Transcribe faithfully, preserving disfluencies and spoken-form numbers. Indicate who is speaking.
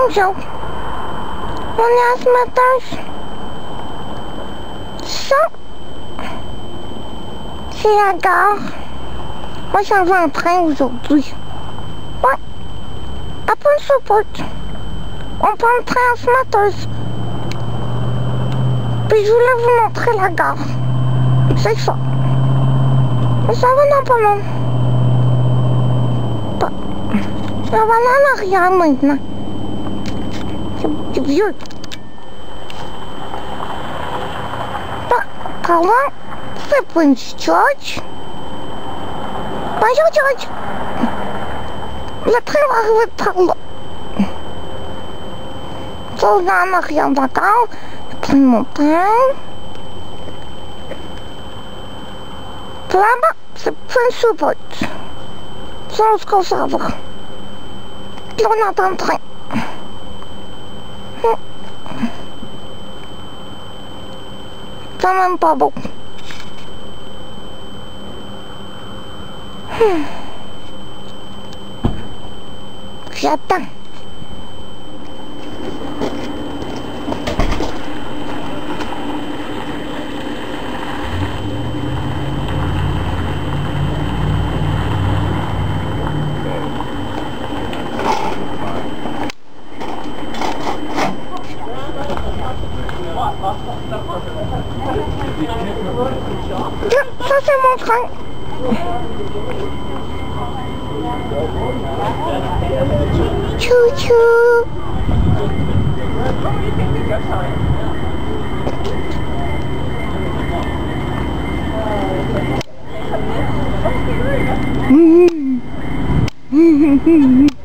Speaker 1: Bonjour. On est à ce matin. Ça, c'est la gare. Moi, j'en vais en train aujourd'hui. Ouais. Après le support. On prend le train à ce matin. Puis je voulais vous montrer la gare. C'est ça. Mais ça va dans pas long. Bon. On va aller en arrière maintenant. C'est vieux. Bon, comment? C'est Prince George. Bonjour George. Le train va arriver par là. Ça, on va en arrière d'accord. Je prends mon temps. Puis là-bas, c'est Prince George. Ça, on se conserve. Puis on attend le train. C'est même pas beau. Hmm. J'attends. Ça, c'est mon train. Chou-chou. Mmh. Mmh.